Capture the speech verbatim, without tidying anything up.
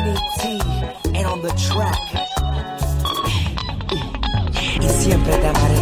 Tiny T, and on the track. Y siempre te amaré.